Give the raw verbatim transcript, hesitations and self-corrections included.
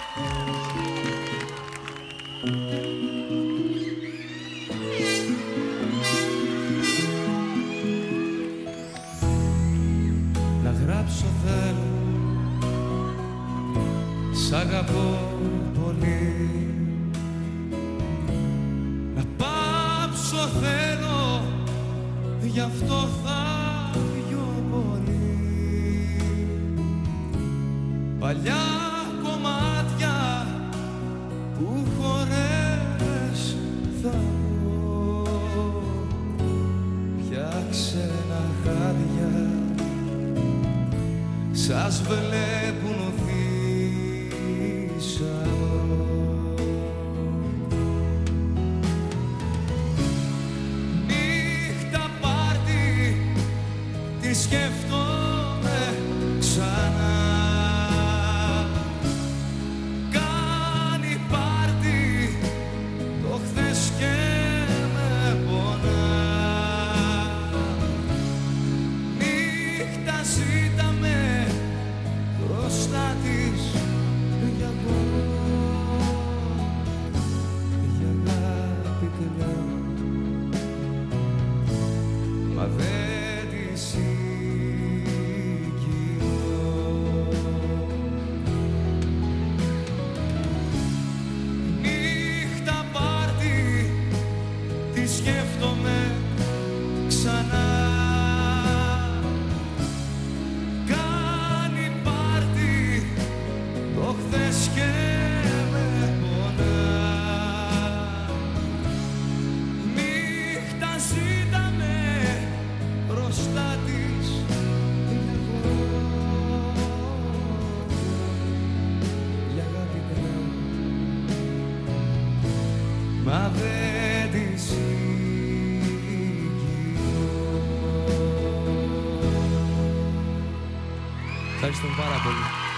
Να γράψω θέλω, σ' αγαπώ πολύ. Να πάψω θέλω, γι' αυτό θα πιω πολύ. Παλιά κομμάτια που χωρές θα πω, πια ξένα χάδια σας βλέπουν θύσσαρο. Νύχτα πάρτι, τη σκέφτομαι ξανά. Κάνει πάρτι το χθες και με πονά. Νύχτα ζήτα με μπροστά της για εγώ, για αγάπη κλαίω, μα δεν τη συγκινώ. Νύχτα πάρτι, τη σκέφτομαι ξανά. Χθες και με πονά. Νύχτα ζήτα με μπροστά της εγώ, για αγάπη κλαίω, μα δεν τη συγκινώ. Ευχαριστώ πάρα πολύ.